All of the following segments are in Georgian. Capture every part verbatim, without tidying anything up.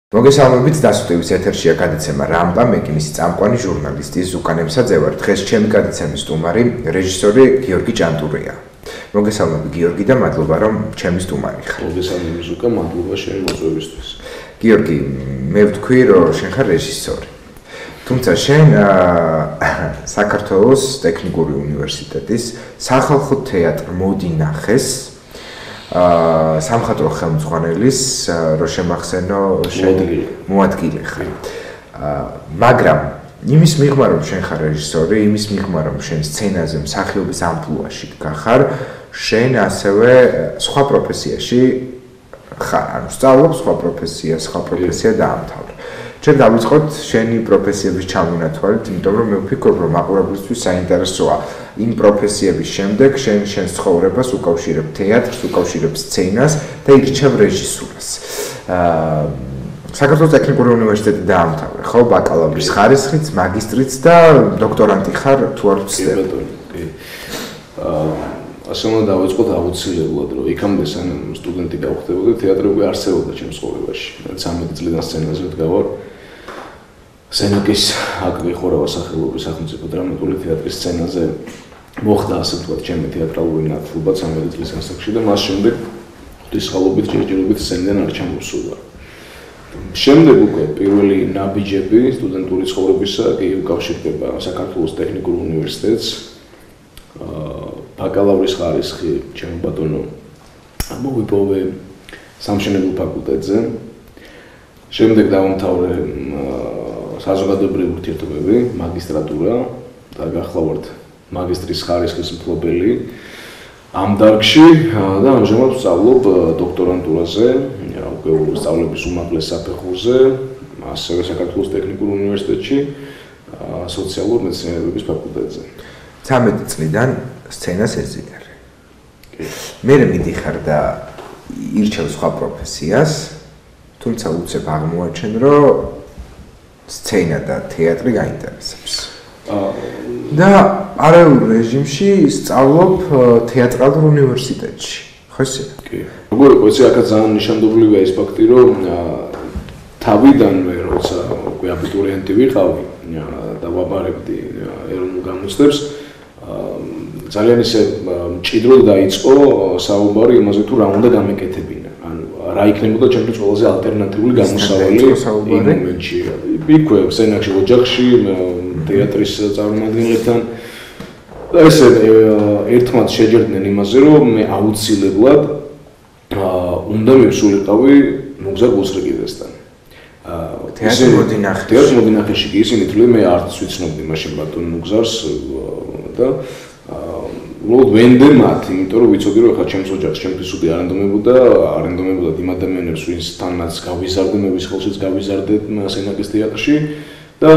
მოგესალმებით, დასვდების ეთერშია გადაცემა რამპა, მე კი მისი წამყვანი ჟურნალისტი ზუკან ემსაძე ვარ. დღეს ჩემი გადაცემის სტუმარი რეჟისორი გიორგი ჭანტურია. მოგესალმებით გიორგი და მადლობა რომ ჩემი სტუმარი ხარ. მოგესალმებით ზუკა, მადლობა შენი მოწვევისთვის. გიორგი, მე ვთქვი რომ შენ ხარ რეჟისორი. თუმცა შენ საქართველოს ტექნიკური უნივერსიტეტის სახალხო თეატრ მოდი ნახეს აა სამხატვრო ხელმძღვანელის რო შემახსენო შენ მოადგილე ხარ. აა მაგრამ იმის მიღმა რომ შენ ხარ რეჟისორი, იმის მიღმა რომ შენ სცენაზე მსახიობის ამპლუაში გახარ, შენ ასევე სხვა პროფესიაში ხარ, ანუ სწავლობ სხვა პროფესიას, სხვა პროფესია დაამთავრე. ჩვენ დავიწყოთ შენი პროფესიების ჩამონათვალით, იმიტომ რომ მე ვფიქრობ რომ მაყურებლისთვის საინტერესოა იმ პროფესიების შემდეგ შენ შენს ცხოვრებას უკავშირებ თეატრს, უკავშირებ სცენას და ირჩევ რეჟისურას. აა საქართველოს ტექნიკური უნივერსიტეტი დაამთავრე, ხო, ბაკალავრის ხარისხით, მაგისტრიც და დოქტორანტი ხარ თუ არ ვცდები. კი. აა ასე უნდა დავიწყოთ აუცილებლად, რომ იქამდე სანამ სტუდენტი გავხდებოდი, თეატრი უკვე არსებობდა ჩემს ცხოვრებაში. ცამეტი წლიდან სცენაზე ვდგავარ. სენაკის აკრე ხორავა სახელობის სახელმწიფო დრამატული თეატრის სცენაზე მოხდა ასე ვთქვათ ჩემი თეატრალური ნათლობა ცამეტი წლის ასაკში და მას შემდეგ ღვთისმშობლობით ჯერჯერობით სცენიდან არ ჩამოვსულვარ. შემდეგ უკვე პირველი ნაბიჯები სტუდენტური ცხოვრებისა კი უკავშირდება საქართველოს ტექნიკურ უნივერსიტეტს. ბაკალავრის ხარისხი ჩემო ბატონო მოვიპოვე სამშენებლო ფაკულტეტზე. შემდეგ დავამთავრე საზოგადოებრივი ურთიერთობები, მაგისტრატურა და გახლავართ მაგისტრის ხარისხის მფლობელი ამ დარგში და ამჟამად ვსწავლობ დოქტორანტურაზე, უკვე სწავლების უმაღლეს საფეხურზე, ასევე საქართველოს ტექნიკურ უნივერსიტეტში სოციალურ მეცნიერებების ფაკულტეტზე. ცამეტი წლიდან სცენას ეზიარე. მე მიდიხარ და ირჩევ სხვა პროფესიას, თუმცა უცებ აღმოაჩენ, რომ სცენა და თეატრი გაინტერესებს. და პარალელურ რეჟიმში სწავლობ თეატრალურ უნივერსიტეტში. ხო ისე? კი. როგორ იყო ეს აქაც ძალიან ნიშანდობლივია ის ფაქტი, რომ თავიდანვე როცა უკვე აბიტურიენტი ვიყავი და ვაბარებდი ეროვნულ გამოცდებს, ძალიან ისე მჭიდროდ დაიწყო საუბარი იმაზე თუ რა უნდა გამეკეთებინა. ანუ რა იქნებოდა ჩემთვის ყველაზე ალტერნატიული გამოსავალი იმ მომენტში. იქვე სცენაში, ოჯახში, თეატრის წარმომადგენლებთან და ესე ერთმანეთს შეჯერდნენ იმაზე, რომ მე აუცილებლად უნდა მივსულიყავი მოგზაურ გულსრიგებასთან. თეატრი მოდინახეში. თეატრი მოდინახეში კი ისინი თვლი მე არც ვიცნობდი მაშინ ბატონ მოგზაურს და უბრალოდ ვენდე მათ, იმიტომ რომ ვიცოდი რომ ხა ჩემს ოჯახს ჩემთვის უდე არენდომებოდა, არენდომებოდა იმ ადამიანებს, ვინცთანაც გავიზარდე, მე ვის ხელშიც გავიზარდე სენაკის თეატრში და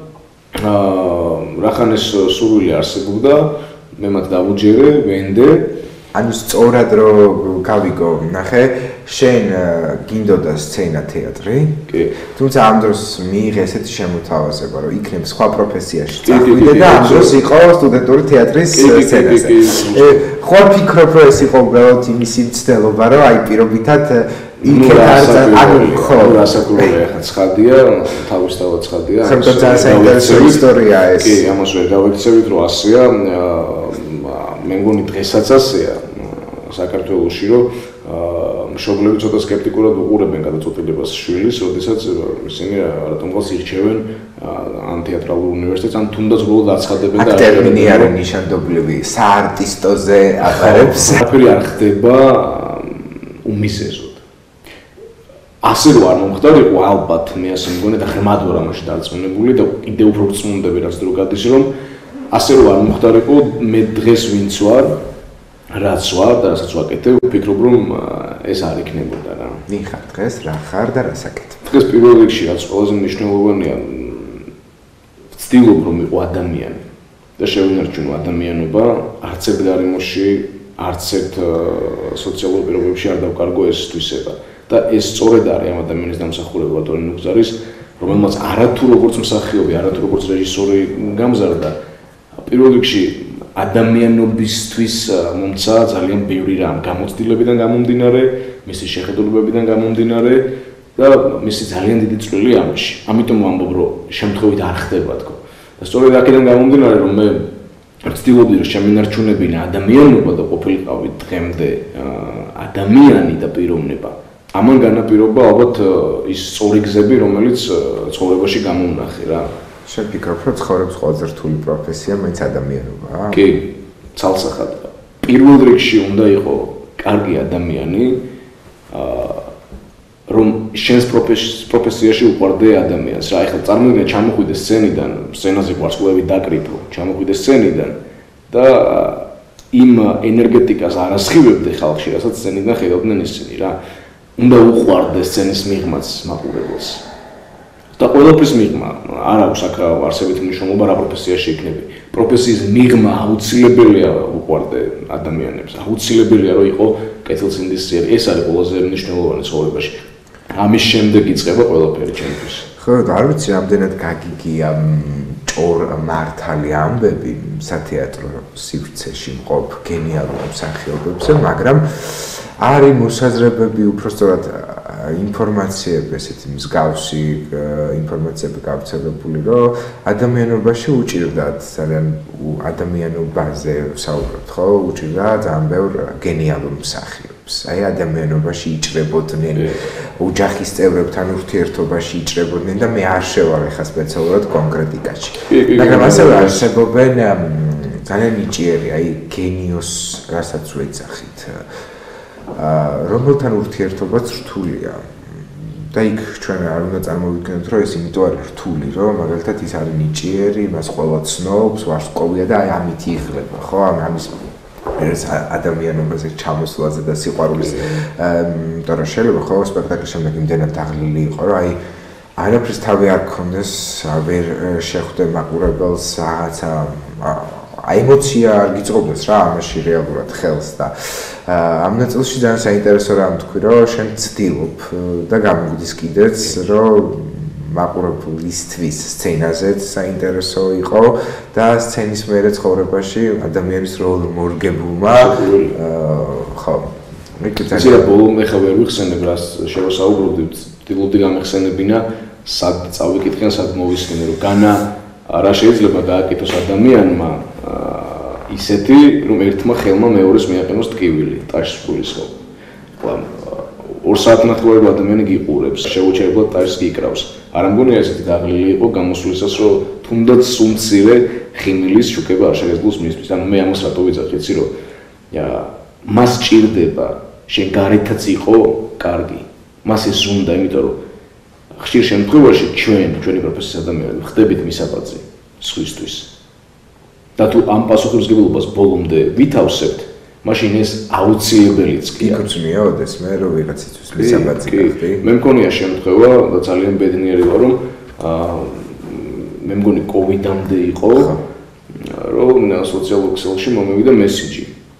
აა რახან ეს სურვილი არსებობდა, მე მათ დავუჯერე, ვენდე. ანუ სწორად რომ გავიგო, ნახე, შენ გინდოდა სცენა თეატრი? კი. თუმცა ამ დროს მიიღე ესეთი შემოთავაზება, რომ იქნებ სხვა პროფესიაში წავიდე და ამ დროს იყო სტუდენტური თეატრის სცენაზე. ხო ვფიქრობ, რომ ეს იყო უბრალოდ იმისი მცდელობა, რომ აი პირობითად იქეთ არ ანუ ხო, რასაკურველია ხა ცხადია, თავისთავად ცხადია. ხომ ძალიან საინტერესო ისტორია ეს. კი, ამას ვერ გავიქცევით, რომ ასეა. მე მგონი დღესაც ასეა საქართველოში, რომ მშობლები ცოტა სკეპტიკურად უყურებენ გადაწყვეტილებას შვილის, როდესაც ისინი რატომღაც ირჩევენ ან თეატრალურ უნივერსიტეტს, ან თუნდაც უბრალოდ აცხადებენ და აქ ტერმინი არის ნიშანდობლივი საარტისტოზე აბარებს. აფერი არ ხდება უმიზეზოდ. ასე რომ არ მომხდარიყო ალბათ მე ასე მგონი და ღრმად ვარ ამაში დარწმუნებული და კიდე უფრო ვწმუნდები რაც დრო გადის რომ ასე რომ არ მომხდარიყო მე დღეს ვინც ვარ რაც ვარ და რასაც ვაკეთებ ვფიქრობ რომ ეს არ იქნებოდა რა. ვინ ხარ დღეს, რა ხარ და რას აკეთებ? დღეს პირველ რიგში რაც ყველაზე მნიშვნელოვანია ვცდილობ რომ ვიყო ადამიანი და შევინარჩუნო ადამიანობა არც ერთ გარემოში, არც ერთ სოციალურ პირობებში არ დავკარგო ეს თვისება. და ეს სწორედ არის ამ ადამიანის დამსახურება ბატონი ნუგზარის, რომელმაც არათუ როგორც მსახიობი, არათუ როგორც რეჟისორი გამზარდა. პირველ რიგში ადამიანობისთვის მომცა ძალიან ბევრი რამ, გამოცდილებიდან გამომდინარე, მისი შეხედულებებიდან გამომდინარე და მისი ძალიან დიდი წვლილი ამაში. ამიტომ ვამბობ, რომ შემთხვევით არ ხდება თქო. და სწორედ აქედან გამომდინარე, რომ მე ვცდილობდი, რომ შემენარჩუნებინა ადამიანობა და ყოფილიყავი დღემდე ადამიანი და პიროვნება. ამან განაპირობა ალბათ ის სწორი გზები, რომელიც ცხოვრებაში გამოვნახე რა. შენ ფიქრობ, რომ ცხოვრების ყველაზე რთული პროფესია მაინც ადამიანობაა? კი, ცალსახად. პირველ რიგში უნდა იყოს კარგი ადამიანი, რომ შენს პროფესიაში უყვარდე ადამიანს. რა, ეხლა წარმოიდგინე, ჩამოხვიდე სცენიდან, სცენაზე ვარსკვლავი დაკრიფო, ჩამოხვიდე სცენიდან და იმ ენერგეტიკას არ ასხივებდე ხალხში, რასაც სცენიდან ხედავდნენ ისინი რა. უნდა უყვარდე სცენის მიღმაც მაყურებელს. და ყველაფრის მიღმა არ აქვს აქ არსებითი მნიშვნელობა რა პროფესიაში იქნები. პროფესიის მიღმა აუცილებელია უყვარდე ადამიანებს. აუცილებელია რომ იყო კეთილსინდისიერი. ეს არის ყველაზე მნიშვნელოვანი ცხოვრებაში. ამის შემდეგ იწყება ყველაფერი ჩემთვის. ხო, არ ვიცი რამდენად გაგიგია ჭორ მართალი ამბები სათეატრო სივრცეში მყოფ გენიალურ მსახიობებზე, მაგრამ არის მოსაზრებები უпростоრად ინფორმაციები, ესეთი მსგავსი ინფორმაციები გავრცელებული, რომ ადამიანობაში უჭირდათ ძალიან ადამიანობაზე საუბრობთ, ხო? უჭირდათ ძალიან ბევრ გენიალურ მსახიობს. აი ადამიანობაში იჭრებოდნენ, ოჯახის წევრებთან ურთიერთობაში იჭრებოდნენ და მე არ შევარ ეხლა სპეციალურად კონკრეტიკაში. მაგრამ ასევე არსებობენ ძალიან ნიჭიერი, აი გენიოს, რასაც ვეძახით. რომელთან ურთიერთობაც რთულია. და იქ ჩვენ არ უნდა წარმოვიდგინოთ, რომ ეს იმიტომ არის რთული, რომ მაგალითად ის არის ნიჭიერი, მას ყველა ცნობს, ვარსკვლავია და აი ამით იღლება, ხო? ამის ეს ადამიანობაზე ჩამოსვლაზე და სიყვარულის იმიტომ რომ შეიძლება ხო სპექტაკლის შემდეგ იმდენად დაღლილი იყო, რომ აი არაფრის თავი არ გქონდეს, ვერ შეხვდე მაყურებელს, რაღაცა აი ემოცია არ გიწყობდეს რა ამაში რეალურად ხელს და ამ ნაწილში ძალიან საინტერესო რამ თქვი, რომ შენ ცდილობ და გამოგდის კიდეც, რომ მაყურებლისთვის სცენაზეც საინტერესო იყო და სცენის მერე ცხოვრებაში ადამიანის როლ მორგებულმა ხო მეკითხა ბოლომდე ხა ვერ ვიხსენებ რას შევასაუბრობდი, ვცდილობდი გამეხსენებინა სად წავიკითხენ, სად მოვისმენე, რომ განა რა შეიძლება გააკეთოს ადამიანმა ისეთი, რომ ერთმა ხელმა მეორეს მიაყენოს ტკივილი, ტაშის გულისხმობ. ხო, ორ საათნახევარი ადამიანი გიყურებს, შეუჩერებლად ტაშს გიკრავს. არ ამგონია ესეთი დაღლილი იყო გამოსვლისას, რომ თუნდაც სუმცირე ხიმილის შუქება არ შეგეძლოს მისთვის. ანუ მე ამას რატო ვიძახი, იცი რომ მას ჭირდება შენ გარეთაც იყო კარგი. მას ეს უნდა, იმიტომ რომ ხშირ შემთხვევაში ჩვენ, ჩვენი პროფესიის ადამიანები ხდებით მისაბაძი სხვისთვის. და თუ ამ პასუხისმგებლობას ბოლომდე ვითავსებთ, მაშინ ეს აუცილებელიც კი აქვს. მიაოდეს მე რომ ვიღაცისთვის მისაბაძი გახდი. მე მგონია შემთხვევა და ძალიან ბედნიერი ვარ, რომ მე მგონი კოვიდამდე იყო, რომ სოციალურ ქსელში მომევიდა მესიჯი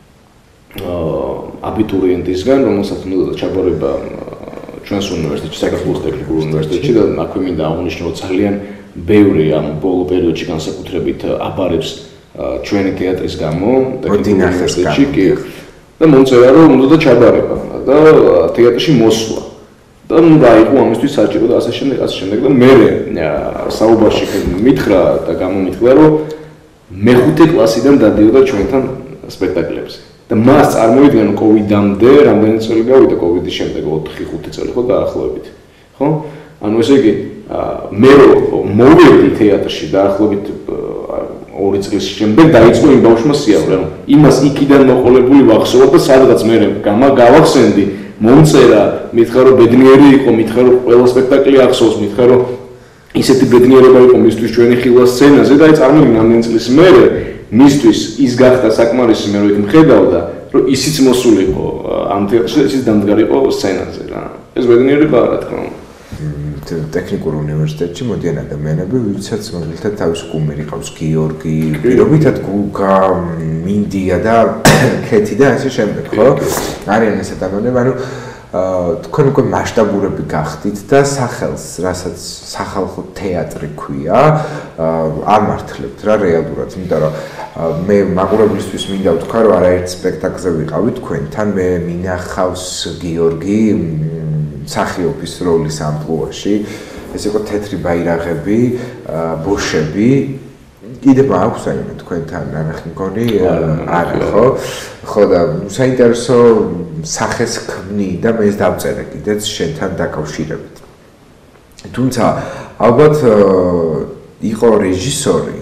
აბიტურიენტისგან, რომელსაც უნდა ჩაბარება ჩვენს უნივერსიტეტში, საქართველოს ტექნიკურ უნივერსიტეტში და აქვე მინდა აღნიშნო ძალიან ბევრი ამ ბოლო პერიოდში განსაკუთრებით აბარებს ჩვენი თეატრის გამო ტექნიკურ უნივერსიტეტში კი და მომწერა რომ უნდა და ჩაბარება და თეატრში მოსვლა და ნუ დაიყო ამისთვის საჭირო და ასე შემდეგ ასე შემდეგ და მე საუბარში მითხრა და გამომითქვა რომ მეხუთე კლასიდან დადიოდა ჩვენთან სპექტაკლებზე და მას წარმოიდგენ კოვიდამდე რამდენი წელი გავიდა კოვიდის შემდეგ ოთხი ხუთი წელი ხო დაახლოებით ხო ანუ ესე იგი მე მოვედი თეატრში დაახლოებით ორი წლის შემდეგ დაიწყო იმ ბავშვმა სიარულე ანუ იმას იქიდან მოყოლებული ვახსოვებ და სადღაც მე გავახსენდი მომწერა მითხრა რომ ბედნიერი იყო მითხრა რომ ყველა სპექტაკლი ახსოვს მითხრა რომ ისეთი ბედნიერება იყო მისთვის ჩვენი ხილვა სცენაზე და აი წარმოიდგინე რამდენი წლის მერე მისთვის ის გახდა საკმარისი მე რო იქ მხედავდა რომ ისიც მოსულიყო ამ თეატრში ისიც დამდგარიყო სცენაზე რა ეს ბედნიერება რა თქმა უნდა ტექნიკურ უნივერსიტეტში მოდიან ადამიანები ვისაც მაგალითად თავის კუმირი ყავს გიორგი პირობითად გუგა მინდია და ქეთი და ასე შემდეგ ხო არიან ეს ადამიანები ანუ თქვენ უკვე მასშტაბურები გახდით და სახელს, რასაც სახალხო თეატრი ქვია, ამართლებთ რა რეალურად, იმიტომ რომ მე მაყურებლისთვის მინდა ვთქვა, რომ არაერთ სპექტაკლზე ვიყავი თქვენთან, მე მინახავს გიორგი მსახიობის როლის ამპლუაში, ეს იყო თეთრი ბაირაღები, ბოშები. კიდე მაქვს აი მე თქვენთან ნახი მგონი არა ხო? ხო და საინტერესო სახეს ქმნი და მე ეს დავწერე კიდეც შენთან დაკავშირებით. თუმცა ალბათ იყო რეჟისორი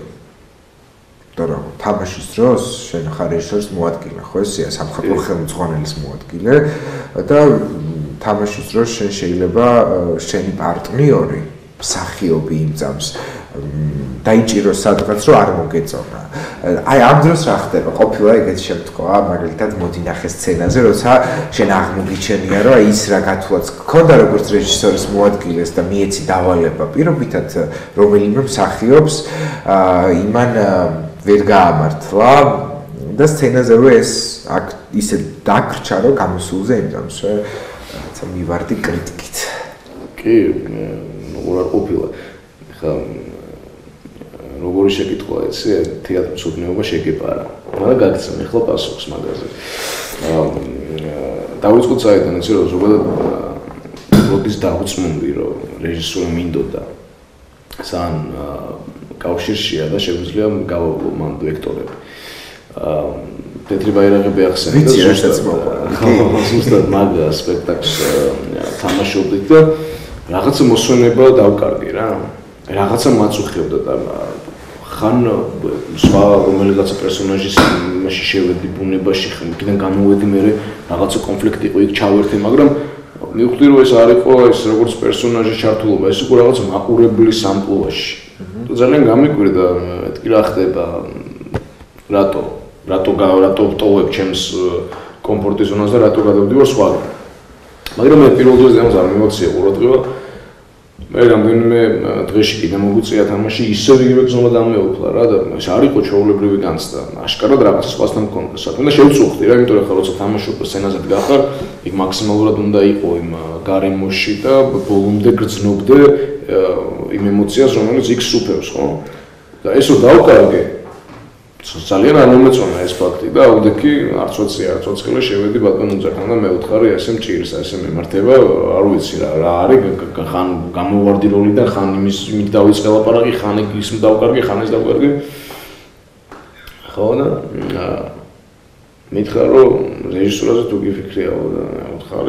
და რა თამაშის დროს შენ ხარ რეჟისორის მოადგილე ხო ესეა სამხატვრო ხელმძღვანელის მოადგილე და თამაშის დროს შენ შეიძლება შენი პარტნიორი მსახიობი იმ წამს დაიჭიროს სადღაც რომ არ მოგეწონა. აი ამ დროს რა ხდება? ყოფილა ეგეთი შემთხვევა, მაგალითად მოდი ნახე სცენაზე, როცა შენ აღმოგიჩენია რომ აი ის რა გათვლაც გქონდა როგორც რეჟისორის მოადგილეს და მიეცი დავალება პირობითად რომელიმე მსახიობს იმან ვერ გაამართლა და სცენაზე რომ ეს აქ ისე დაგრჩა რომ გამოსულზე იმ წამს რაცა მივარდი კრიტიკით. კი, როგორ არ ყოფილა. ხა როგორი შეკითხვა ეცე თეატრ მსოფლმეობა შეგეპარა. მაგრამ გაგცემ ახლა პასუხს მაგაზე. აა დავიწყოთ საიდან ეცე რომ ზოგადად როდის დავწმუნდი რომ რეჟისორი მინდოდა სან კავშირშია და შეგვიძლია გავავლო მან ვექტორები. აა თეთრი ბაირაღები ახსენე და ზუსტად მაგ სპექტაკლს თამაშობდით და რაღაცა მოსვენება დავკარგი რა. რაღაცა მაწუხებდა და ხან სხვა რომელიღაცა პერსონაჟის იმაში შევედი ბუნებაში ხან გამოვედი მე რაღაცა კონფლიქტი იყო იქ ჩავერთე მაგრამ მივხვდი რომ ეს არ იყო ეს როგორც პერსონაჟის ჩართულობა ეს იყო რაღაც მაყურებლის ამპლუაში და ძალიან გამიკვირდა მეთქი რა ხდება რატო რატო რატო ვტოვებ ჩემს კომფორტის ზონას და რატო გადავდივარ სხვაგან მაგრამ მე პირველ დღეს ამას არ მიმოქცია ყურადღება მე რამდენიმე დღეში კიდე მოგვიწია თამაში ისევ იგივე გზომა დამეუფლა რა და ეს არ იყო ჩვეულებრივი განცდა აშკარად რაღაცა სხვასთან მქონდა საქმე და შევწუხდი რა იმიტომ რომ როცა თამაშობ სცენაზე გახარ იქ მაქსიმალურად უნდა იყო იმ გარემოში და ბოლომდე გრძნობდე იმ ემოციას რომელიც იქ სუფევს ხო და ესო დავკარგე ძალიან არ მომეწონა ეს ფაქტი და აუდექი არც ვეცი არც ვეცხილე შევედი ბატონ უძერთან და მე ვთხარი ესე მჭირს ესე მემართება არ ვიცი რა რა არის ხან გამოვარდი როლიდან ხან იმის იმით დავიწყე ლაპარაკი ხან ის დავკარგი ხან ეს დავკარგი ხო და მითხრა რომ რეჟისორაზე თუ გიფიქრიაო და ვთხარი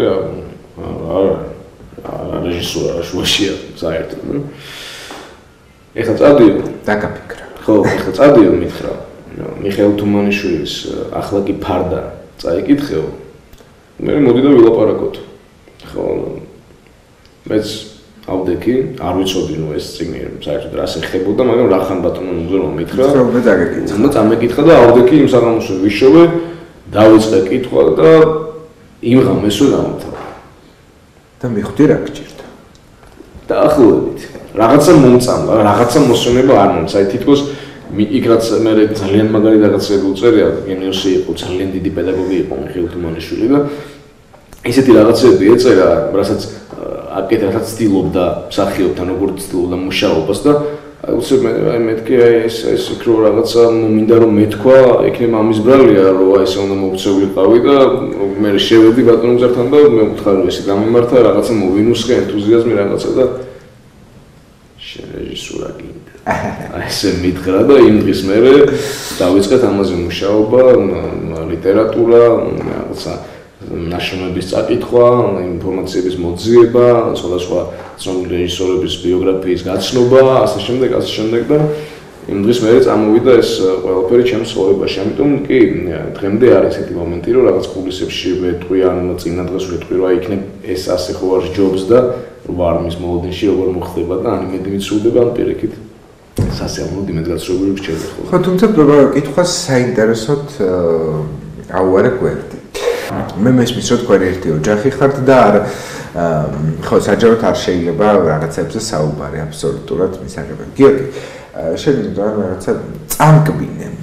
არა რეჟისორა შუაშია საერთოდ ეხლა წავდიო დაგაფიქრა ხო ეხლა წავდიო მითხრა მიხეილ თუმანიშვილის ახლა კი ფარდა წაიკითხეო მე მოდი და ვილაპარაკოთ ხო მეც ავდექი არ ვიცოდი ნუ ეს წიგნი საერთოდ რას ეხებოდა მაგრამ რა ხან ბატონო მგზავრმა მითხრა მე დაგეკითხა და წამეკითხა და ავდექი იმ საღამოს ვიშოვე დავიწყე კითხვა და იმ ღამეს დავამთავრე და მიხვდი რა გჭირდა დაახლოებით რაღაცა მომწამლა რაღაცა მოსვენება არ მომცა თითქოს იქ რაც მე ძალიან მაგარი რაღაცები უწერია გენიოსი იყო ძალიან დიდი პედაგოგი იყო მიხეილ თუმანიშვილი და ისეთი რაღაცები ეწერა რასაც აკეთებაც ცდილობდა მსახიობთან როგორ ცდილობდა მუშაობას და უცებ მე მეთქი აი ეს ეს იქ რო რაღაცა მინდა რომ მეთქვა იქნება ამის ბრალია რომ აი ესე უნდა მოვწეულიყავი და მე შევედი ბატონ უძერთან და მე ვთხარი რომ ესე გამიმართა რაღაცა მოვინუსხე ენთუზიაზმი რაღაცა და რეჟისურა გინდა აი ესე მითხრა და იმ დღის მერე დავიწყეთ ამაზე მუშაობა ლიტერატურა რაღაცა ნაშრომების წაკითხვა ინფორმაციების მოძიება სხვადასხვა ცნობილი რეჟისორების ბიოგრაფიის გაცნობა ასე შემდეგ ასე შემდეგ და იმ დღის მერე წამოვიდა ეს ყველაფერი ჩემს ცხოვრებაში ამიტომ კი დღემდე არის ესეთი მომენტი რომ რაღაც კულისებში ვეტყვი ან წინა დღეს ვეტყვი რომ აი იქნებ ეს ასე ხო არ ჯობს და ვარ მის მოლოდინში როგორ მოხდება და ან იმედი მიცუდება ან პირიქით სასიამოვნო იმედგაცრუებული რჩება ხო ხო თუმცა კითხვას საინტერესოდ აუარე გვერდი მე მესმის რომ თქვენ ერთი ოჯახი ხართ და არ ხო საჯაროდ არ შეიძლება რაღაცებზე საუბარი აბსოლუტურად მისაღებად გიორგი შენ რა რაღაცა წამკბინე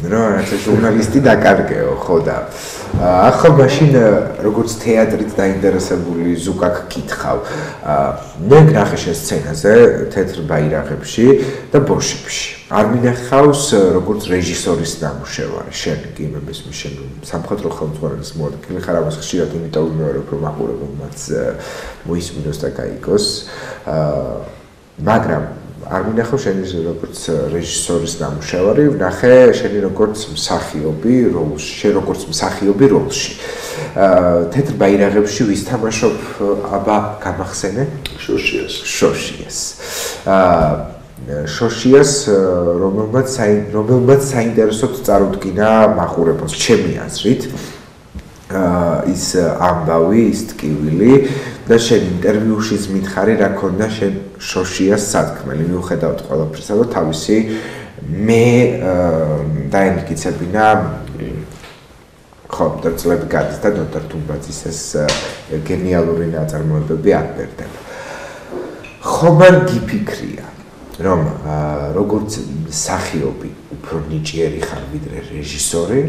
რა რაცა ჟურნალისტი დაკარგეო ხო და ახლა მაშინ როგორც თეატრით დაინტერესებული ზუკაკ კითხავ მე გნახე შენ სცენაზე თეთრ ბაირაღებში და ბოშებში არ მინახავს როგორც რეჟისორის ნამუშევარი შენ კი მესმის შენ სამხატვრო ხელმძღვანელის მოადგილე ხარ ამას ხშირად იმიტომ ვიმეორებ რომ მაყურებელმაც მოისმინოს და გაიგოს მაგრამ არ მინახავ შენი როგორც რეჟისორის ნამუშევარი, ვნახე შენი როგორც მსახიობი როლში, შენ როგორც მსახიობი როლში. თეთრ ბაირაღებში ვის თამაშობ, აბა გამახსენე? შოშიას. შოშიას. შოშიას რომელმაც რომელმაც საინტერესოდ წარუდგინა მაყურებელს, ჩემი აზრით. ის ამბავი, ის ტკივილი და შენ ინტერვიუშიც მითხარი რა ქონდა შენ შოშიას სათქმელი მიუხედავად ყველაფრისა და თავისი მე დაემტკიცებინა ხო დაწლები გადის და ნოტარ თუმბაძის ეს გენიალური ნაწარმოებები არ ბერდება ხომ არ გიფიქრია რომ როგორც მსახიობი უფრო ნიჭიერი ხარ ვიდრე რეჟისორი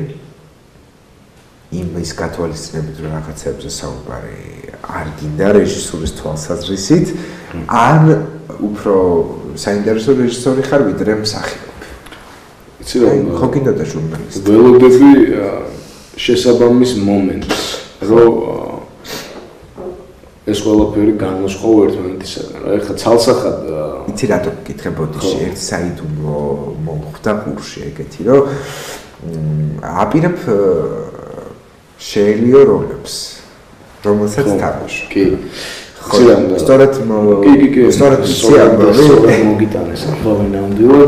იმის გათვალისწინებით რომ რაღაცებზე საუბარი არ გინდა რეჟისურის თვალსაზრისით ან უფრო საინტერესო რეჟისორი ხარ ვიდრე მსახიობი. იცი რომ ხო გინდა და ჟურნალისტი. ველოდები შესაბამის მომენტს რომ ეს ყველაფერი განმოსხოვ ერთმანეთისაგან. რა ეხლა ცალსახად იცი რატო გკითხებოდი ერთ საიდუმლო მომხვდა ყურში ეგეთი რომ აპირებ შეელიო როლებს რომელსაც თამაშობ. კი. ხო, სწორედ კი, კი, კი. სწორედ სწორედ მოგიტანეს ამბავი ნამდვილად.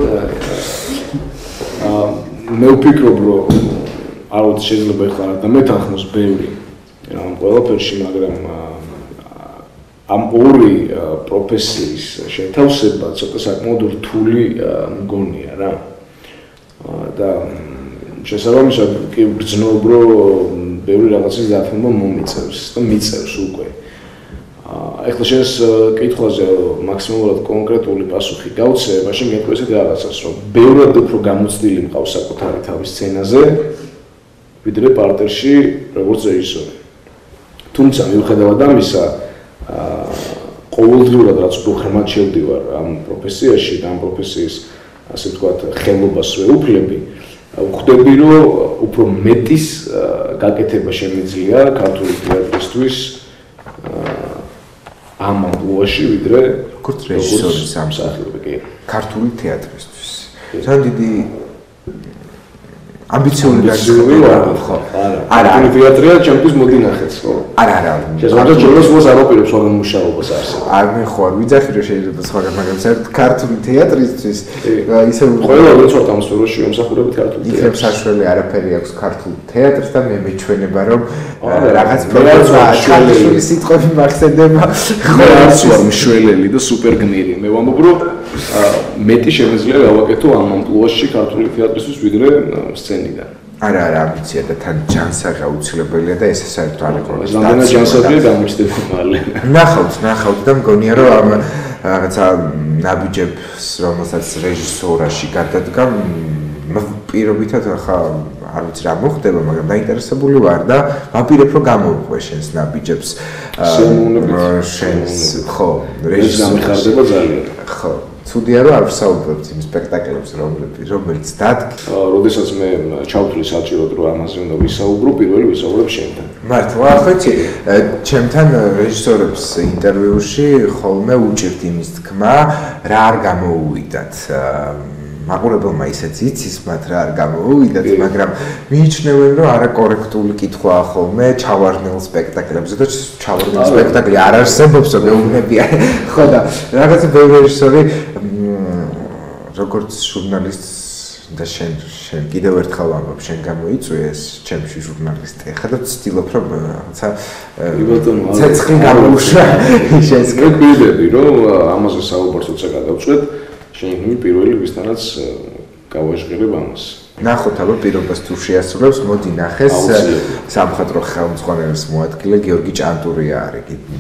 აა მე ვფიქრობ რომ არ ვიცი შეიძლება ეხლა და მე თანხმობს ბევრი ამ ყველაფერში, მაგრამ ამ ორი პროფესიის შეთავსება ცოტა საკმაოდ რთული მგონია რა. და შესაბამისად კი ვგრძნობ რომ ბევრი რაღაცის დათმობა მომიწევს და მიწევს უკვე. აა ეხლა შენს კითხვაზე მაქსიმალურად კონკრეტული პასუხი გავცე, მაშინ გეტყვი ესეთ რაღაცას, რომ ბევრად უფრო გამოცდილი მყავს საკუთარი თავის სცენაზე, ვიდრე პარტერში როგორც რეჟისორი. თუმცა მიუხედავად ამისა, აა ყოველდღიურად რაც უფრო ღრმად შევდივარ ამ პროფესიაში და ამ პროფესიის ასე ვთქვათ ხელობას ვეუფლები, ვხვდები რომ უფრო მეტის გაკეთება შემიძლია ქართული თეატრისთვის ამ ამბლუაში ვიდრე როგორც რეჟისორის სამსახიობი კი ქართული თეატრისთვის. ძალიან დიდი ამბიციური განსხვავებაა ხო? არა, არა, თეატრია ჩემთვის მოდი ნახეთ, ხო? არა, არა. შესაძლოა ჩემს მოსს არ ოპერებს სხვა მუშაობას არსებობს. არ მე ხო არ ვიძახი რომ შეიძლება სხვა მაგრამ საერთოდ ქართული თეატრისთვის ისე ყველა ვეცოთ ამ სფეროში ემსახურებით ქართული თეატრს. იქნებ საშუალო არაფერი აქვს ქართულ თეატრს და მე მეჩვენება რომ რაღაც პროფესიონალი სიტყვები მახსენდება. ხო, არც ვარ მშველელი და სუპერგმირი. მე ვამბობ რომ მეტი შემიძლია გავაკეთო ამ ამპლუაში ქართული თეატრისთვის ვიდრე სცენიდან. არა, არა, ამბიცია და თან ჯანსაღი აუცილებელია და ესე საერთოდ არ იყო. რამდენად ჯანსაღია გამოჩნდება მალე. ნახავთ, ნახავთ და მგონია რომ ამ რაღაცა ნაბიჯებს, რომელსაც რეჟისორაში გადადგა, პირობითად ახლა არ ვიცი რა მოხდება, მაგრამ დაინტერესებული ვარ და ვაპირებ რომ გამოვყვე შენს ნაბიჯებს. შენს ხო, რეჟისორი გამიხარდება ძალიან. ხო. ცუდია რომ არ ვსაუბრობთ იმ სპექტაკლებზე რომლებიც რომელიც დადგა. როდესაც მე ჩავთვლი საჭიროდ რომ ამაზე უნდა ვისაუბრო, პირველი ვისაუბრებ შენთან. მართლა, ხო იცი, ჩემთან რეჟისორებს ინტერვიუში ხოლმე უჭირთ იმის თქმა, რა არ გამოუვიდათ. მაყურებელმა ისეც იცის მათ რა არ გამოუვიდათ, მაგრამ მიიჩნევენ რომ არაკორექტული კითხვაა ხოლმე ჩავარდნილ სპექტაკლებზე და ჩავარდნილი სპექტაკლი არ არსებობს, მეუბნებია. ხო და რაღაცა ბევრი რეჟისორი როგორც ჟურნალისტს და შენ შენ კიდევ ერთხელ ვამბობ, შენ გამოიწვიე ეს ჩემში ჟურნალისტი. ახლა და ვცდილობ რომ რაღაცა ცეცხლი გამოუშვა შენს კითხვები, რომ ამაზე საუბარს უცხო გადავწყვეტ. შენ პირველი ვისთანაც გავაჟღერებ ამას. ნახოთ აბა პირობას თუ შეასრულებს, მოდი ნახეს სამხატვრო ხელმძღვანელის მოადგილე გიორგი ჭანტურია არის.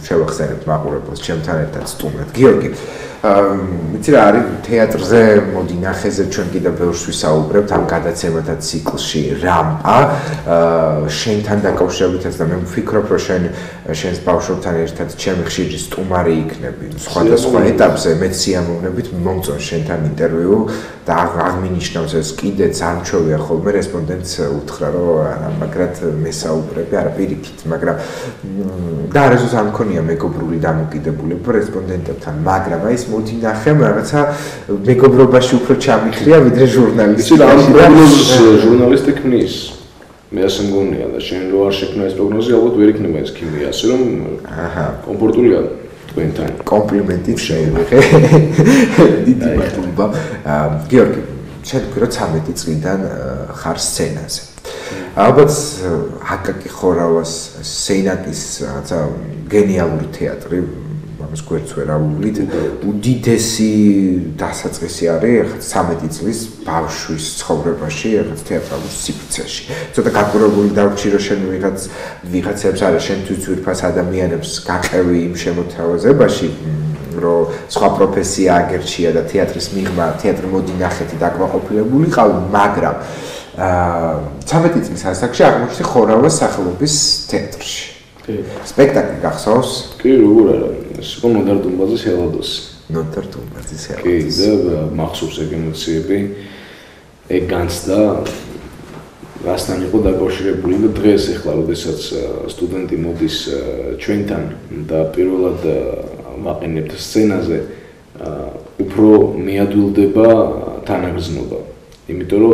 შევახსენებთ მაყურებელს ჩემთან ერთად სტუმრად. გიორგი, ვიცი რა არის თეატრზე მოდი ნახეზე ჩვენ კიდევ ბევრს ვისაუბრებთ ამ გადაცემათა ციკლში რამპა შენთან დაკავშირებითაც და მე ვფიქრობ რომ შენ შენს ბავშვებთან ერთად ჩემი ხშირი სტუმარი იქნები სხვადასხვა ეტაპზე მეც სიამოვნებით მომწონს შენთან ინტერვიუ და აღმინიშნავს ეს კიდეც არჩევია ხოლმე რესპონდენტს უთხრა რომ არა მაგრად მესაუბრები არა პირიქით მაგრამ და არასდროს არ მქონია მეგობრული დამოკიდებულება რესპონდენტებთან მაგრამ აი ეს მოდი ნახე რაღაცა მეგობრობაში უფრო ჩამიხრია ვიდრე ჟურნალისტი და ამ პროგნოზს ჟურნალისტი ქმნის მე ასე მგონია და შენ რო არ შექმნა ეს პროგნოზი ალბათ ვერ იქნება ეს ქიმია ასე რომ აჰა კომფორტულია თქვენთან კომპლიმენტი შეიმიღე დიდი მადლობა გიორგი შენ თქვი რომ ცამეტი წლიდან ხარ სცენაზე ალბათ აკაკი ხორავას სეინაკის რაღაცა გენიალური თეატრი ამას გვერდს ვერ ავუვლით უდიდესი დასაწყისი არის ახლა ცამეტი წლის ბავშვის ცხოვრებაში ახლა თეატრალურ სიფრთხეში ცოტა გაკურებული დავრჩი რომ შენ ვიღაც ვიღაცებს არა შენთვის ძვირფას ადამიანებს გაყევი იმ შემოთავაზებაში რომ სხვა პროფესია აგერჩია და თეატრის მიღმა თეატრი მოდი ნახეთი დაკმაყოფილებული ყავი მაგრამ ცამეტი წლის ასაკში აღმოჩნდი ხორავას სახელობის თეატრში სპექტაკლი გახსოვს? კი, როგორ არა. ეს იყო ნოდარ დუმბაძის ელადოსი. ნოდარ დუმბაძის ელადოსი. კი, და მახსოვს ეგ ემოციები. ეგ განცდა რასთან იყო დაკავშირებული და დღეს ახლა როდესაც სტუდენტი მოდის ჩვენთან და პირველად ვაყენებთ სცენაზე, უფრო მიადვილდება თანაგრძნობა. იმიტომ რომ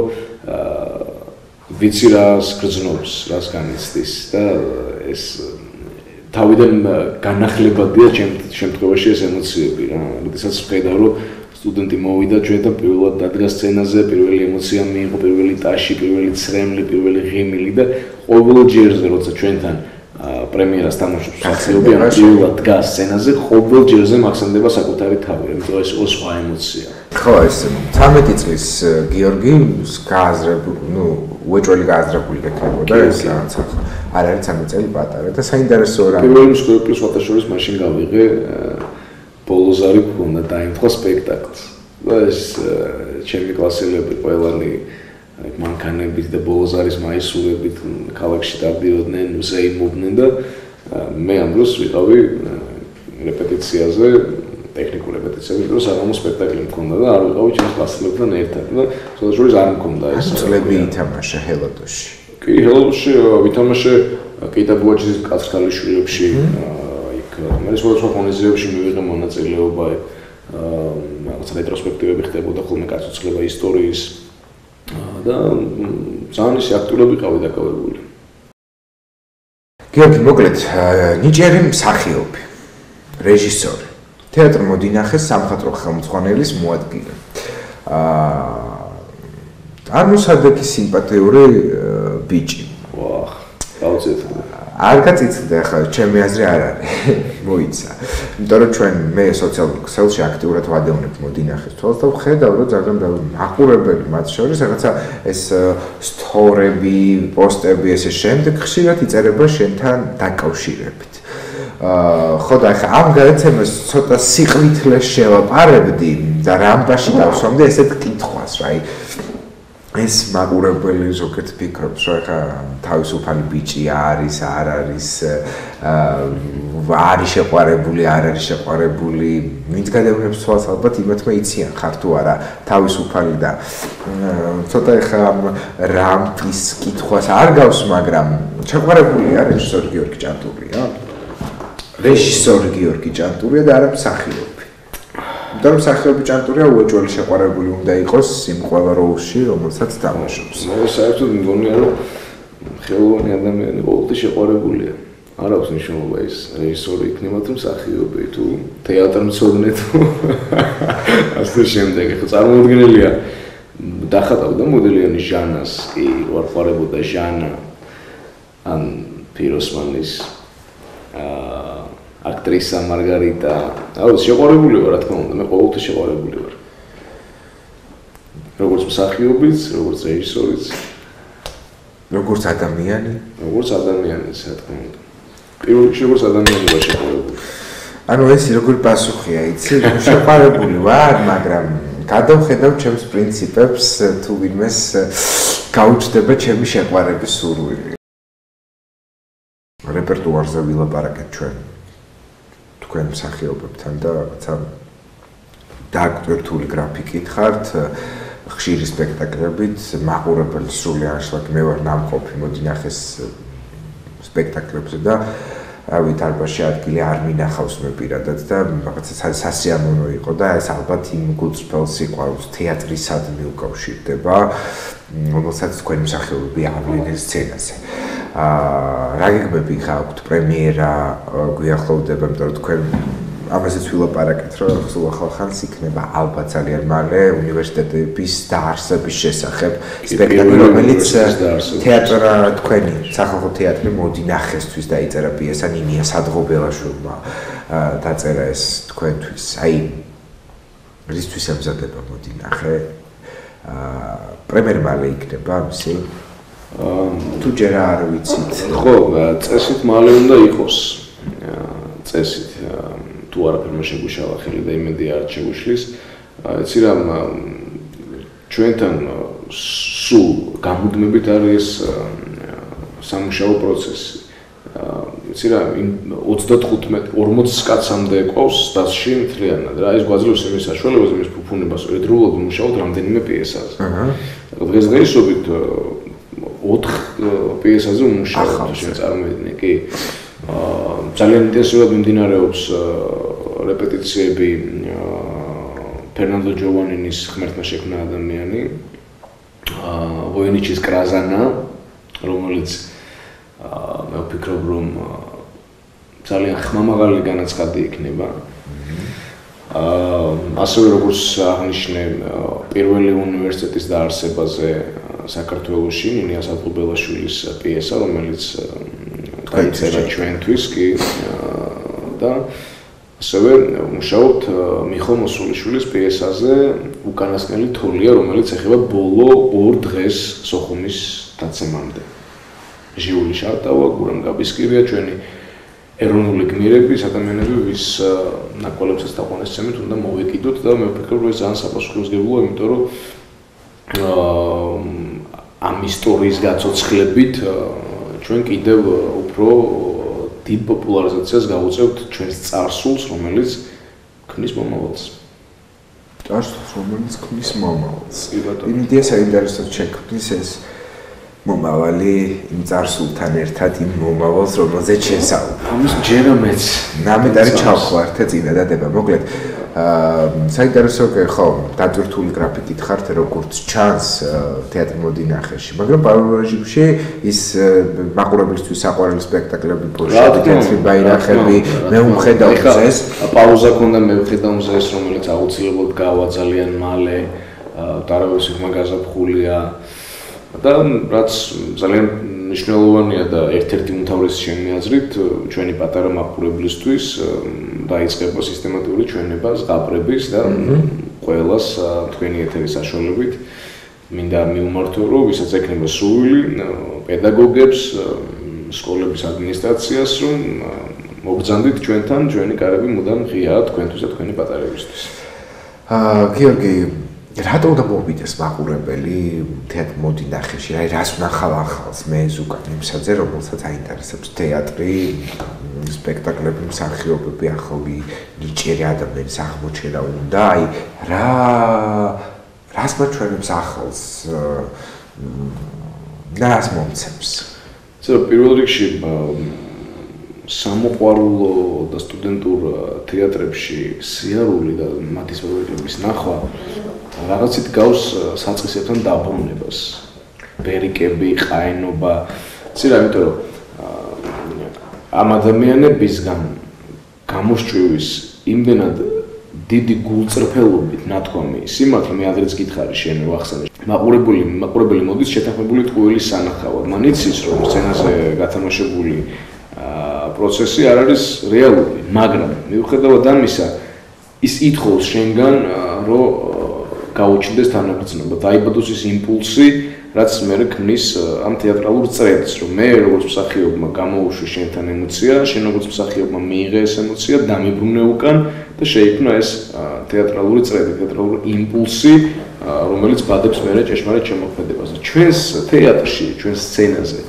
ვიცი რას გრძნობს, რას განიცდის და ეს თავიდან განახლებადია ჩემ შემთხვევაში ეს ემოციები რა. როდესაც ვხედავ რომ სტუდენტი მოვიდა ჩვენთან პირველად დადგა სცენაზე, პირველი ემოცია მიიღო, პირველი ტაში, პირველი ცრემლი, პირველი ღიმილი და ყოველ ჯერზე როცა ჩვენთან პრემიერას თამაშობს მსახიობი ან პირველად დგას სცენაზე, ყოველ ჯერზე მახსენდება საკუთარი თავი, იმიტომ ეს სხვა ემოცია. ხო, ეს ცამეტი წლის გიორგი გააზრებული, ну, უეჭველი გააზრებული გექნებოდა ეს რაღაცა. არ არის ცამეტი წელი პატარა და საინტერესოა რა. პირველი მსხვერპლი პლუს ვატაშორის მაშინ გავიღე ბოლოზარი გქონდა დაემთხვა სპექტაკლს. და ეს ჩემი კლასელები ყველანი მანქანებით და ბოლოზარის მაისურებით ქალაქში დაბიროდნენ, ზეიმობდნენ და მე ამ დროს ვიყავი რეპეტიციაზე, ტექნიკურ რეპეტიციაზე, რომ საღამო სპექტაკლი მქონდა და არ ვიყავი ჩემს კლასელებთან ერთად და შესაძლოა არ მქონდა ეს. წლები ითამაშა ჰელადოში. კი, ჰელადოში ვითამაშე კიტა ბუაჩის კაცრთალიშვილებში, იქ მე სხვადასხვა ღონისძიებებში მივიღე მონაწილეობა, რაღაცა რეტროსპექტივები ხდებოდა ხოლმე კაცოცხლება ისტორიის და ძალიან ისე აქტიურად ვიყავი დაკავებული. გიორგი, მოკლედ, ნიჭიერი მსახიობი, რეჟისორი. თეატრ მოდი ნახეს სამხატვრო ხელმძღვანელის მოადგილე. აა წარმოსადეგი სიმპათიური ბიჭი. ვახ, გავწევთ. არ გაწიწდა ახლა ჩემი აზრი არ არის. მოიცა. იმიტომ რომ ჩვენ მე სოციალურ ქსელში აქტიურად ვადევნებ მოდი ნახეს თვალს და ვხედავ რომ ძალიან მაყურებელი მათ შორის რაღაცა ეს სტორები, პოსტები ესე შემდეგ ხშირად იწერება შენთან დაკავშირებით. აა ხო და ახლა ამ გადაცემას ცოტა სიყვითლე შევაპარებდი და რამბაში დავსვამდი ესეთ კითხვას რა ეს მაყურებელი ზოგადად ფიქრობს რომ ახლა თავისუფალი ბიჭი არის არ არის აა არის შეყვარებული არ არის შეყვარებული ვინც გადავნებს თვალს ალბათ იმათმა იციან ხარ თუ არა თავისუფალი და ცოტა ახლა ამ რამპის კითხვას არ გავს მაგრამ შეყვარებული არის რეჟისორი გიორგი ჭანტურია რეჟისორი გიორგი ჭანტურია და არა მსახიობი. იმიტომ რომ მსახიობი ჭანტურია უეჭველი შეყვარებული უნდა იყოს იმ ყველა როლში, რომელსაც თამაშობს. მე საერთოდ მგონია რომ ხელოვანი ადამიანი ყოველთვის შეყვარებულია. არ აქვს მნიშვნელობა ის რეჟისორი იქნება თუ მსახიობი თუ თეატრმცოდნე თუ ასე შემდეგ. ხო წარმოუდგენელია დახატავდა მოდელიანი ჟანას, კი ვარყარებოდა ჟანა ან პიროსმანის აა актриса Маргарита. აუ შეყვარებული ვარ, რა თქმა უნდა, მე ყოველთვის შეყვარებული ვარ. როგორც მსახიობიც, როგორც რეჟისორიც, როგორც ადამიანი, როგორც ადამიანიც, რა თქმა უნდა. პირველ რიგში როგორც ადამიანი ვარ შეყვარებული. ანუ ეს როგორი პასუხია, იცი? შეყვარებული ვარ, მაგრამ გადავხედავ ჩემს პრინციპებს, თუ ვინმეს გაუჩნდება ჩემი შეყვარების სურვილი. რეპერტუარზე ვილაპარაკეთ ჩვენ თქვენ მსახიობებთან და რაცა დაგვერტული გრაფიკით ხართ, ხშირი სპექტაკლებით, მაყურებელი სრული ანშლაგი მე ვარ ნამყოფი, მოდი ნახეს სპექტაკლებზე და რავი დარბაზში ადგილი არ მინახავს მე პირადად და რაღაცა სასიამოვნო იყო და ეს ალბათ იმ გულწრფელ სიყვარულს თეატრისადმი უკავშირდება, რომელსაც თქვენი მსახიობები ავლენენ სცენაზე. აა რა გეგმები გაქვთ პრემიერა გვიახლოვდება, იმიტომ რომ თქვენ ამაზეც ვილაპარაკეთ, რომ სულ ახალხანს იქნება ალბათ ძალიან მალე უნივერსიტეტების დაარსების შესახებ სპექტაკლი, რომელიც თეატრა თქვენი სახალხო თეატრი მოდი ნახესთვის დაიწერა პიესა ნინია სადღობელაშვილმა დაწერა ეს თქვენთვის. აი რისთვის ემზადება მოდი ნახე. აა პრემიერ მალე იქნება ამისი? თუ ჯერ არ ვიცით. ხო, წესით მალე უნდა იყოს. წესით თუ არაფერმა შეგვიშალა ხელი და იმედი არ შეგვიშლის, იცი რა ჩვენთან სულ გამუდმებით არის სამუშაო პროცესი. იცი რა ოცდათხუთმეტ ორმოც კაცამდე ყავს დასში მთლიანად რა, ეს გვაძლევს იმის საშუალებას, იმის ფუფუნებას, ერთდროულად ვიმუშაოთ რამდენიმე პიესაზე. აჰა. დღესდღეობით ოთხ პიესაზე ვიმუშაობთ, შენ წარმოიდგინე, კი. ძალიან ინტენსიურად მიმდინარეობს რეპეტიციები ფერნანდო ჯოვანინის ღმერთმა შექმნა ადამიანი, ვოინიჩის კრაზანა, რომელიც მე ვფიქრობ, რომ ძალიან ხმამაღალი განაცხადი იქნება. ასევე როგორც აღნიშნე, პირველი უნივერსიტეტის დაარსებაზე საქართველოში ნინია სადღობელაშვილის პიესა, რომელიც დაიწერა ჩვენთვის კი და ასევე მუშაობთ მიხო მოსულიშვილის პიესაზე უკანასკნელი თოლია, რომელიც ეხება ბოლო ორ დღეს სოხუმის დაცემამდე. ჟიული შარტავა, გურამ გაბისკირია ჩვენი ეროვნული გმირები, ადამიანები, ვის ნაკვალებსაც დაყვანისცემით უნდა მოვეკიდოთ და მე ვფიქრობ, რომ ეს ძალიან საპასუხისმგებლოა, იმიტომ რომ ამ ისტორიის გაცოცხლებით ჩვენ კიდევ უფრო დიდ პოპულარიზაციას გავუწევთ ჩვენს წარსულს, რომელიც ქმნის მომავალს. წარსულს, რომელიც ქმნის მომავალს. იმედია საინტერესოდ შექმნის ეს მომავალი იმ წარსულთან ერთად იმ მომავალს, რომელზეც შესაუბრებ. ამის ჯერა მეც ნამედარი ჩავხვართე წინადადება. მოკლედ, აა საინტერესო ხო, დაწვრთული გრაფიკით ხართ, როგორც ჩანს თეატრი მოდი ნახეში, მაგრამ პარალელ რეჟიმში ის მაყურებლისთვის საყვარელი სპექტაკლები ბოშები, თეთრი ბაირახები, მე ვხედავ ეს. პაუზა ქონდა მე ვხედავ ეს, რომელიც აუცილებლად გავა ძალიან მალე, დარავის ხმა გაზაფხულია. და რაც ძალიან მნიშვნელოვანია და ერთ-ერთი უმთავრესი ჩემი აზრით, ჩვენი პატარა მაყურებლისთვის დაიწყება სისტემატიური ჩვენება ზღაპრების და ყველას თქვენი ეთერის საშუალებით მინდა მივმართო, რომ ვისაც ექნება სურვილი, პედაგოგებს, სკოლების ადმინისტრაციას, რომ მოგბრძანდით ჩვენთან, ჩვენი კარები მუდამ ღიაა თქვენთვის და თქვენი პატარებისთვის. აა გიორგი, რატო უნდა მოვიდეს მაყურებელი თეატრი მოდი ნახეში? აი რას ვნახავ ახალს მე ზუკან იმსაძე, რომელსაც აინტერესებს თეატრი, სპექტაკლები, მსახიობები, ახალი ნიჭიერი ადამიანის აღმოჩენა უნდა. აი რა რას მაჩვენებს ახალს? და რას მომცემს? ზოგადად პირველ რიგში სამოყვარულო და სტუდენტურ თეატრებში სიარული და მათი სპექტაკლების ნახვა რაღაცით გავს საწყისებთან დაბრუნებას. ბერიკები, ყაენობა, ცირა, იმიტომ რომ ამ ადამიანებისგან გამოსჭვივის იმდენად დიდი გულწრფელობით ნათქვამი სიმართლე, მე ადრეც გითხარი შენ ვახსენე. მაყურებელი, მაყურებელი მოდის შეთანხმებული ტყუილის სანახავად. მან იცის, რომ სცენაზე გათამაშებული პროცესი არ არის რეალური, მაგრამ მიუხედავად ამისა, ის ითხოვს შენგან, რომ გაუჩნდეს თანაგრძნობა, დაიბადოს ის იმპულსი, რაც მე ქმნის ამ თეატრალურ წერილს, რომ მე როგორც მსახიობმა გამოუშვი შენთან ემოცია, შენ როგორც მსახიობმა მიიღე ეს ემოცია, დამიბრუნე უკან და შეიქმნა ეს თეატრალური წერილი, თეატრალური იმპულსი, რომელიც ბადებს მე ჭეშმარიტ შემოქმედებას. ჩვენს თეატრში, ჩვენს სცენაზე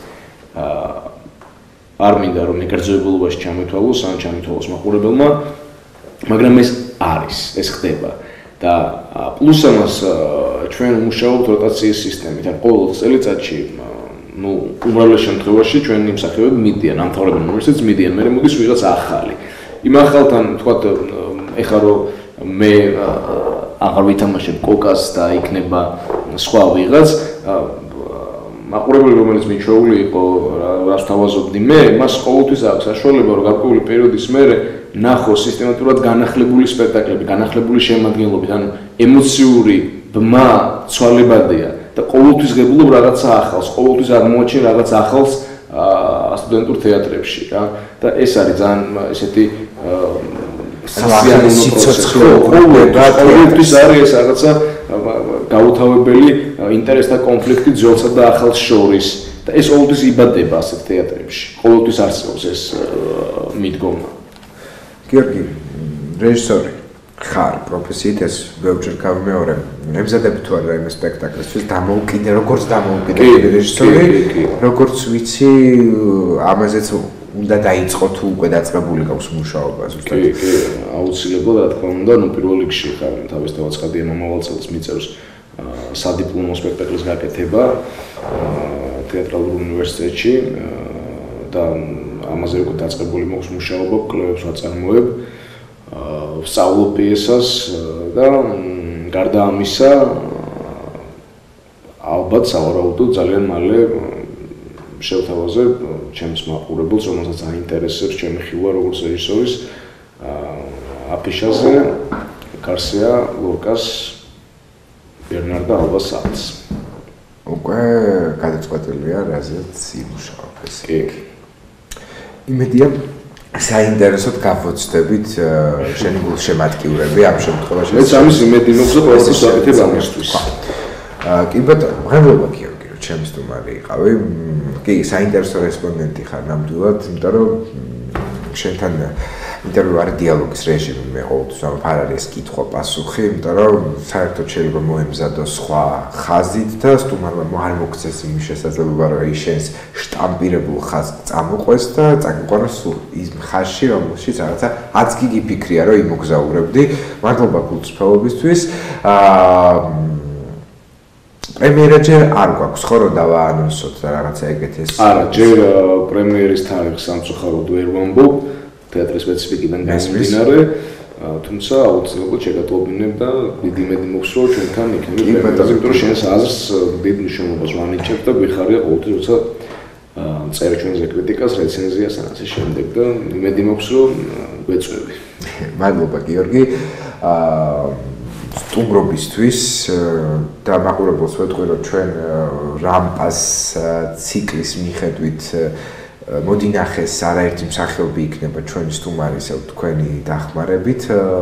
არ მინდა რომ მეკრძოებულობაში ჩამეთვალოს, ან ჩამეთვალოს მაყურებელმა, მაგრამ ეს არის, ეს ხდება. და პლუს ამას ჩვენ ვმუშაობთ როტაციის სისტემით. ან ყოველ წელიწადში, ну, უმრავლეს შემთხვევაში ჩვენი მსახიობები მიდიან, ამთავრებენ უნივერსიტეტს, მიდიან, მე მოდის ვიღაც ახალი. იმ ახალთან, თქვათ, ეხლა რომ მე აღარ ვითამაშებ კოკას და იქნება სხვა ვიღაც, მაყურებელი რომელიც მიჩვეული იყო, რას თავაზობდი მე, მას ყოველთვის აქვს საშუალება რომ გარკვეული პერიოდის მერე ნახოს სისტემატურად განახლებული სპექტაკლები, განახლებული შემადგენლობით, ანუ ემოციური ბმა ცვალებადია და ყოველთვის ღებულობ რაღაცა ახალს, ყოველთვის აღმოაჩენ რაღაც ახალს სტუდენტურ თეატრებში, რა. და ეს არის ძალიან ესეთი სასიამოვნო სიცოცხლე, ყოველთვის არის ეს რაღაცა გაუთავებელი ინტერესთა კონფლიქტი ძველსა და ახალს შორის და ეს ყოველთვის იბადება ასეთ თეატრებში. ყოველთვის არსებობს ეს მიდგომა. გიორგი, რეჟისორი ხარ პროფესიით, ეს ბევრჯერ გავიმეორე. ემზადები თუ არა იმ სპექტაკლისთვის დამოუკიდე, როგორც დამოუკიდებელი რეჟისორი, როგორც ვიცი, ამაზეც უნდა დაიწყო თუ უკვე დაწყებული გაქვს მუშაობა ზუსტად. კი, კი, აუცილებლად რა თქმა უნდა, ნუ პირველ რიგში ხარ თავის თავაცხადია მომავალ წელს მიწერს სადიპლომო სპექტაკლის გაკეთება თეატრალურ უნივერსიტეტში და ამაზე უკვე დაწყებული მაქვს მუშაობა, კვლევებს ვაწარმოებ, ვსწავლობ პიესას და გარდა ამისა ალბათ სავარაუდოდ ძალიან მალე შევთავაზებ ჩემს მაყურებელს, რომელსაც აინტერესებს ჩემი ხილვა როგორც რეჟისორის აფიშაზე გარსია ლორკას ბერნარდა ალბას სახლს. უკვე გადაწყვეტილია რაზეც იმუშაობ ეს. კი. იმედია საინტერესოდ გავოცდებით შენი გულშემატკივრები ამ შემთხვევაში. მეც ამის იმედი მაქვს და ყოველთვის ვაკეთებ ამისთვის. კი ბატონო, მადლობა გიორგი, რომ ჩემი სტუმარი იყავი. კი, საინტერესო რესპონდენტი ხარ ნამდვილად, იმიტომ რომ შენთან ინტერვიუ არის დიალოგის რეჟიმი, მე ყოველთვის ამ არ არის კითხვა პასუხი, იმიტომ რომ საერთოდ შეიძლება მოემზადოს სხვა ხაზით და სტუმარმა არ მოგცეს იმის შესაძლებლობა, რომ ის შენს შტამპირებულ ხაზს წამოყვეს და წაგიყვანოს სულ ის ხაზში, რომელშიც რაღაცა აც კი გიფიქრია, რომ იმოგზაურებდი. მადლობა გულწრფელობისთვის. აა პრემიერა ჯერ არ გვაქვს, ხო რომ დავაანონსოთ და რაღაცა ეგეთეს. არა, ჯერ პრემიერის თარიღს სამწუხაროდ ვერ ვამბობ, თეატრის სპეციფიკიდან გამომდინარე, თუმცა აუცილებლად შეგატყობინებ და დიდი იმედი მაქვს, რომ ჩვენთან იქნება პრემიერა, იმიტომ რომ შენს აზრს დიდ მნიშვნელობას ვანიჭებ და გვიხარია ყოველთვის, როცა წერ ჩვენზე კრიტიკას, რეცენზიას ან ასე შემდეგ და იმედი მაქვს, რომ გვეწვევი. მადლობა გიორგი. აა სტუმრობისთვის და მაყურებელს ვეთქვი, რომ ჩვენ რამპას ციკლის მიხედვით მოდინახეს არაერთი მსახიობი იქნება ჩვენი სტუმარი, ისე თქვენი დახმარებით.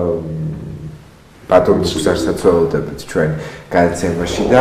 ბატონ გუგზარსაც ველოდებით ჩვენ გადაცემაში და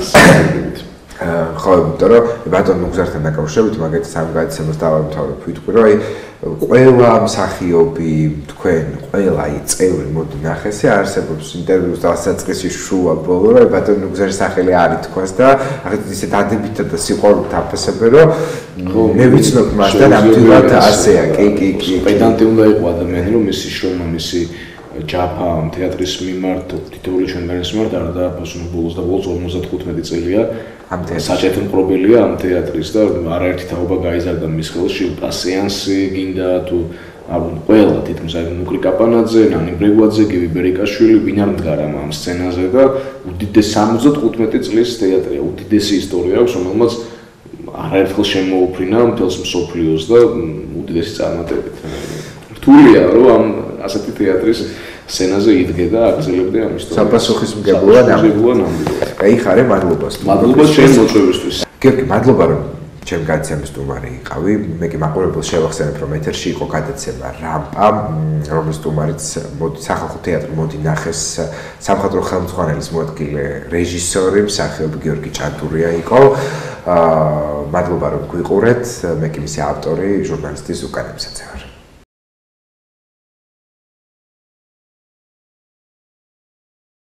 ხო, იმიტომ რომ ბატონ გუგზართან დაკავშირებით მაგალითად ამ გადაცემას დავამთავრებ, ვიტყვი, რომ აი ყველა მსახიობი თქვენ ყველა აი წევრი მოდინახეს, არსებობს ინტერვიუს დასაწყისი შუა ბოლო, რომ ბატონ გუგზარის სახელი არ ითქვას და ახლა ისეთ ადებითად და სიყვარულით აფასებენ, რომ მე ვიცნობ მას და ნამდვილად ასეა, კი, კი, კი. პედანტი უნდა იყოს ადამიანი, რომ მისი შრომა, მისი ჯაფა თეატრის მიმართ, თითოეული ჩვენგანის მიმართ არ დააფასოს ბოლოს და ბოლოს ორმოცდახუთმეტი წელია ამ საჭეთო მკრობელია ამ თეატრის და არაერთი თაობა გაიზარდა მის ხელში, პასიანსი გინდა თუ ყველა თითქმის აი ნუკრი კაპანაძე, ნანი ბრეგვაძე, გივი ბერიკაშვილი, ვინ არ მდგარ ამ სცენაზე და უდიდეს სამოცდათხუთმეტი წლის თეატრია, უდიდესი ისტორია აქვს, რომელმაც არაერთხელ შემოუფრინა მთელს მსოფლიოს და უდიდესი წარმატებით. რთულია რომ ამ ასეთი თეატრის სცენაზე იდგე და აგრძელებდე ამ ისტორიას. საპასუხისმგებლობა ნამდვილად. აი ხარე, მადლობა. მადლობა შენ მოწვევისთვის. გიორგი, მადლობა რომ ჩემი გადაცემის სტუმარი იყავი. მე კი მაყურებელს შევახსენებ, რომ ეთერში იყო გადაცემა რამპა, რომლის სტუმარიც სახალხო თეატრი მოდი ნახეს სამხატვრო ხელმძღვანელის მოადგილე რეჟისორი, მსახიობი გიორგი ჭანტურია იყო. მადლობა რომ გვიყურეთ. მე კი მისი ავტორი, ჟურნალისტი ზუკანე მსაძე ვარ.